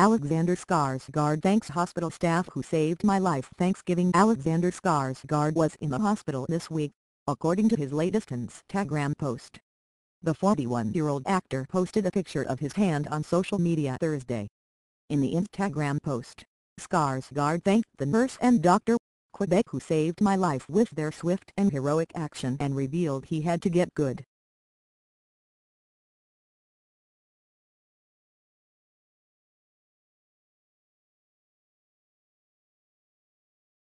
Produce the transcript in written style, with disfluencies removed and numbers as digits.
Alexander Skarsgard thanks hospital staff who saved my life. Thanksgiving. Alexander Skarsgard was in the hospital this week, according to his latest Instagram post. The 41-year-old actor posted a picture of his hand on social media Thursday. In the Instagram post, Skarsgard thanked the nurse and Dr. Quebec who saved my life with their swift and heroic action and revealed he had to get good.